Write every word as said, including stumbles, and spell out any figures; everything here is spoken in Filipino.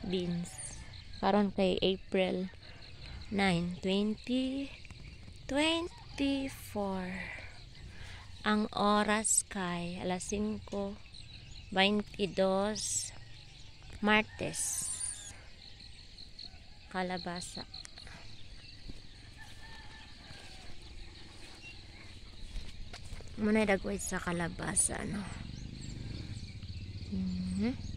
beans. Karon kay April nine, twenty twenty-four. Ang oras kay alas singko twenty-dos Martes. Kalabasa. Muna dagway sa kalabasa, no? Mm-hmm.